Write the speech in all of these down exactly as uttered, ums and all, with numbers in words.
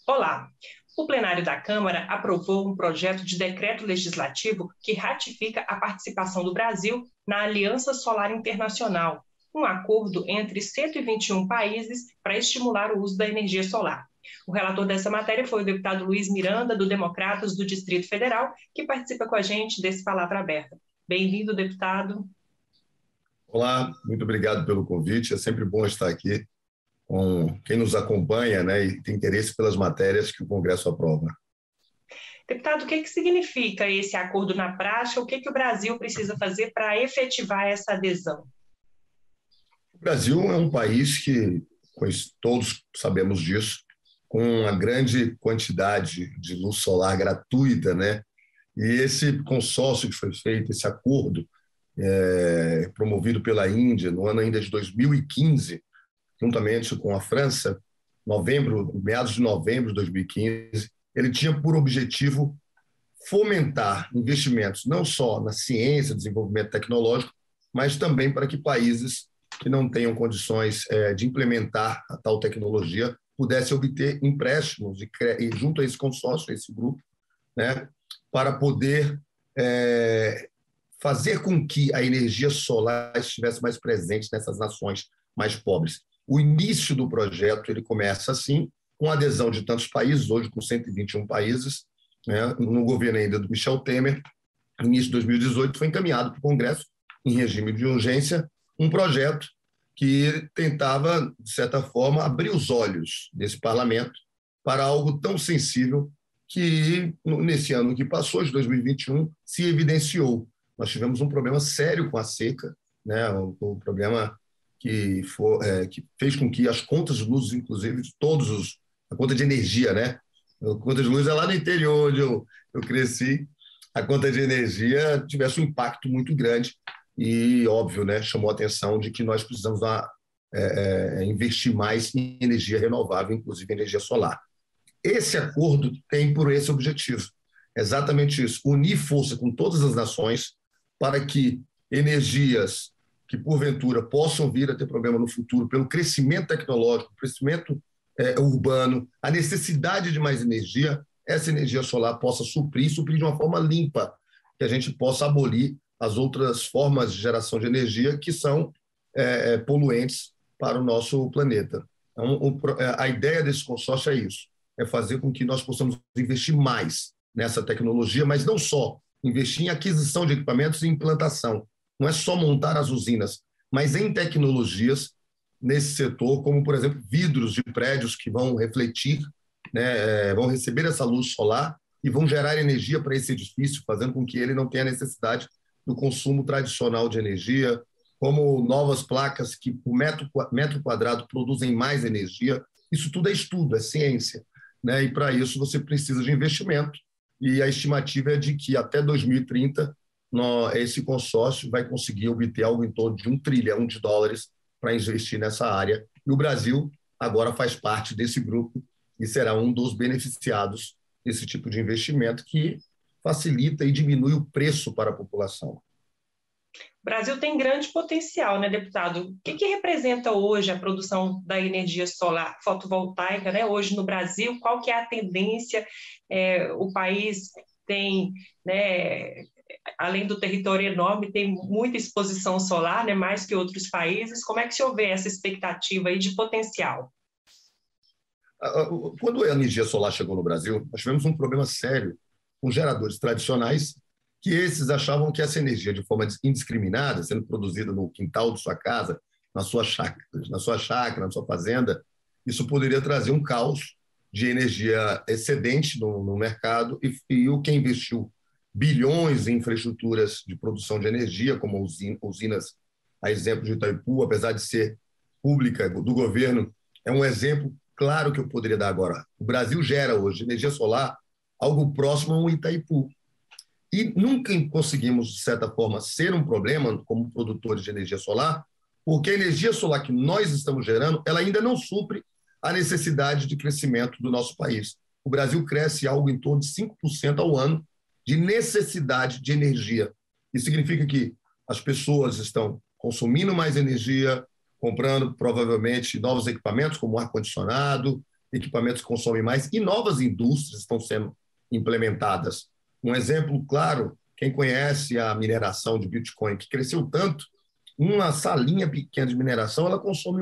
Olá! O plenário da Câmara aprovou um projeto de decreto legislativo que ratifica a participação do Brasil na Aliança Solar Internacional, um acordo entre cento e vinte e um países para estimular o uso da energia solar. O relator dessa matéria foi o deputado Luiz Miranda, do Democratas do Distrito Federal, que participa com a gente desse Palavra Aberta. Bem-vindo, deputado. Olá, muito obrigado pelo convite. É sempre bom estar aqui com quem nos acompanha, né, e tem interesse pelas matérias que o Congresso aprova. Deputado, o que, que significa esse acordo na prática? O que, que o Brasil precisa fazer para efetivar essa adesão? O Brasil é um país que, todos sabemos disso, com uma grande quantidade de luz solar gratuita, né? E esse consórcio que foi feito, esse acordo, é, promovido pela Índia no ano ainda de dois mil e quinze, juntamente com a França, novembro, meados de novembro de dois mil e quinze, ele tinha por objetivo fomentar investimentos não só na ciência, desenvolvimento tecnológico, mas também para que países que não tenham condições é, de implementar a tal tecnologia pudessem obter empréstimos e, e junto a esse consórcio, a esse grupo, né, para poder é, fazer com que a energia solar estivesse mais presente nessas nações mais pobres. O início do projeto ele começa assim, com a adesão de tantos países, hoje com cento e vinte e um países, né, no governo ainda do Michel Temer, no início de dois mil e dezoito, foi encaminhado para o Congresso, em regime de urgência, um projeto que tentava, de certa forma, abrir os olhos desse parlamento para algo tão sensível que, nesse ano que passou, de dois mil e vinte e um, se evidenciou. Nós tivemos um problema sério com a seca, né, o, o problema que, for, é, que fez com que as contas de luz, inclusive, de todos os... a conta de energia, né? A conta de luz é lá no interior onde eu, eu cresci, a conta de energia tivesse um impacto muito grande e, óbvio, né, chamou a atenção de que nós precisamos dar, é, é, investir mais em energia renovável, inclusive energia solar. Esse acordo tem por esse objetivo, exatamente isso, unir força com todas as nações para que energias que, porventura, possam vir a ter problema no futuro pelo crescimento tecnológico, crescimento é, urbano, a necessidade de mais energia, essa energia solar possa suprir, suprir de uma forma limpa, que a gente possa abolir as outras formas de geração de energia que são é, poluentes para o nosso planeta. Então, o, a ideia desse consórcio é isso, é fazer com que nós possamos investir mais nessa tecnologia, mas não só investir em aquisição de equipamentos e implantação. Não é só montar as usinas, mas em tecnologias nesse setor, como, por exemplo, vidros de prédios que vão refletir, né, vão receber essa luz solar e vão gerar energia para esse edifício, fazendo com que ele não tenha necessidade do consumo tradicional de energia, como novas placas que, por metro, metro quadrado, produzem mais energia. Isso tudo é estudo, é ciência, né? E, para isso, você precisa de investimento. E a estimativa é de que, até dois mil e trinta, no, esse consórcio vai conseguir obter algo em torno de um trilhão de dólares para investir nessa área. E o Brasil agora faz parte desse grupo e será um dos beneficiados desse tipo de investimento que facilita e diminui o preço para a população. O Brasil tem grande potencial, né, deputado? O que, que representa hoje a produção da energia solar fotovoltaica, né, hoje no Brasil? Qual que é a tendência? É, o país tem, né, além do território enorme, tem muita exposição solar, né, mais que outros países. Como é que o senhor vê essa expectativa aí de potencial? Quando a energia solar chegou no Brasil, nós tivemos um problema sério com geradores tradicionais, que esses achavam que essa energia, de forma indiscriminada, sendo produzida no quintal de sua casa, na sua chácara, na sua, chácara, na sua fazenda, isso poderia trazer um caos de energia excedente no, no mercado e, e o que investiu bilhões em infraestruturas de produção de energia, como usinas, a exemplo de Itaipu, apesar de ser pública, do governo, é um exemplo claro que eu poderia dar agora. O Brasil gera hoje energia solar algo próximo a um Itaipu. E nunca conseguimos, de certa forma, ser um problema como produtores de energia solar, porque a energia solar que nós estamos gerando, ela ainda não supre a necessidade de crescimento do nosso país. O Brasil cresce algo em torno de cinco por cento ao ano de necessidade de energia. Isso significa que as pessoas estão consumindo mais energia, comprando provavelmente novos equipamentos, como ar-condicionado, equipamentos que consomem mais, e novas indústrias estão sendo implementadas. Um exemplo claro, quem conhece a mineração de Bitcoin, que cresceu tanto, uma salinha pequena de mineração, ela consome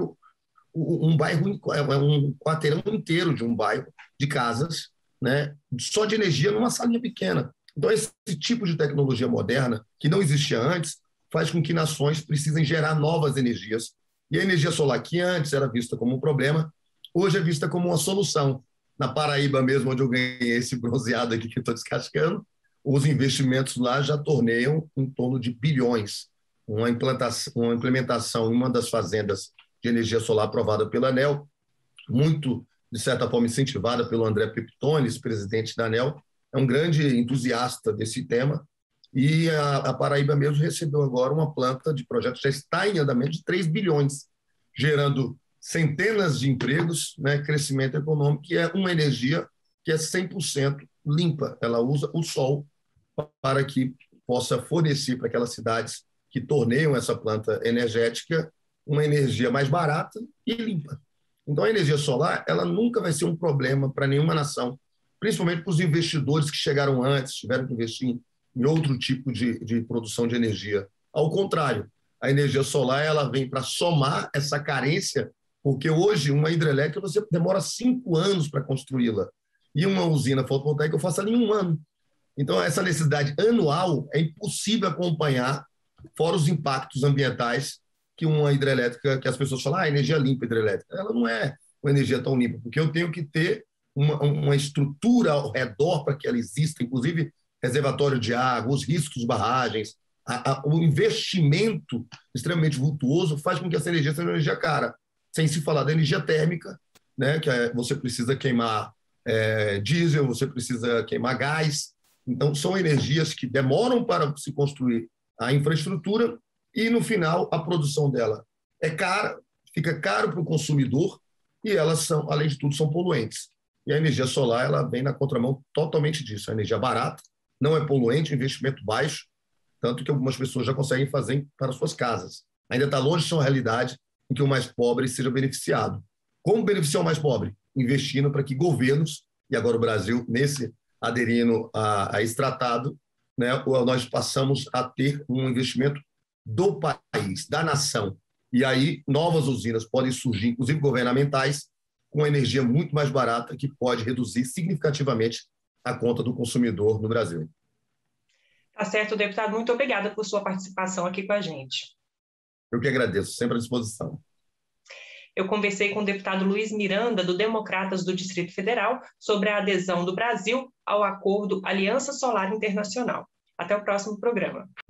um bairro, um quarteirão inteiro de um bairro de casas, né, só de energia numa salinha pequena. Então, esse tipo de tecnologia moderna, que não existia antes, faz com que nações precisem gerar novas energias. E a energia solar, que antes era vista como um problema, hoje é vista como uma solução. Na Paraíba mesmo, onde eu ganhei esse bronzeado aqui que eu estou descascando, os investimentos lá já torneiam em torno de bilhões. Uma implantação, uma implementação em uma das fazendas de energia solar aprovada pela ANEEL, muito, de certa forma, incentivada pelo André Pepitones, presidente da ANEEL, é um grande entusiasta desse tema, e a, a Paraíba mesmo recebeu agora uma planta de projeto, já está em andamento de três bilhões, gerando centenas de empregos, né, crescimento econômico, que é uma energia que é cem por cento limpa. Ela usa o sol para que possa fornecer para aquelas cidades que torneiam essa planta energética uma energia mais barata e limpa. Então, a energia solar, ela nunca vai ser um problema para nenhuma nação, principalmente para os investidores que chegaram antes, tiveram que investir em outro tipo de, de produção de energia. Ao contrário, a energia solar ela vem para somar essa carência, porque hoje uma hidrelétrica você demora cinco anos para construí-la, e uma usina fotovoltaica eu faço ali em um ano. Então, essa necessidade anual é impossível acompanhar, fora os impactos ambientais que uma hidrelétrica, que as pessoas falam, ah, energia limpa hidrelétrica. Ela não é uma energia tão limpa, porque eu tenho que ter uma, uma estrutura ao redor para que ela exista, inclusive reservatório de água, os riscos de barragens, a, a, o investimento extremamente vultuoso faz com que essa energia seja uma energia cara, sem se falar da energia térmica, né, que é, você precisa queimar é, diesel, você precisa queimar gás. Então, são energias que demoram para se construir a infraestrutura e, no final, a produção dela é cara, fica caro para o consumidor e elas, são, além de tudo, são poluentes. E a energia solar ela vem na contramão totalmente disso. É energia barata, não é poluente, investimento baixo, tanto que algumas pessoas já conseguem fazer para suas casas. Ainda está longe de ser uma realidade em que o mais pobre seja beneficiado. Como beneficiar o mais pobre? Investindo para que governos, e agora o Brasil, nesse aderindo a, a esse tratado, né, nós passamos a ter um investimento do país, da nação. E aí novas usinas podem surgir, inclusive governamentais, com energia muito mais barata, que pode reduzir significativamente a conta do consumidor no Brasil. Tá certo, deputado. Muito obrigada por sua participação aqui com a gente. Eu que agradeço, sempre à disposição. Eu conversei com o deputado Luiz Miranda, do Democratas do Distrito Federal, sobre a adesão do Brasil ao acordo Aliança Solar Internacional. Até o próximo programa.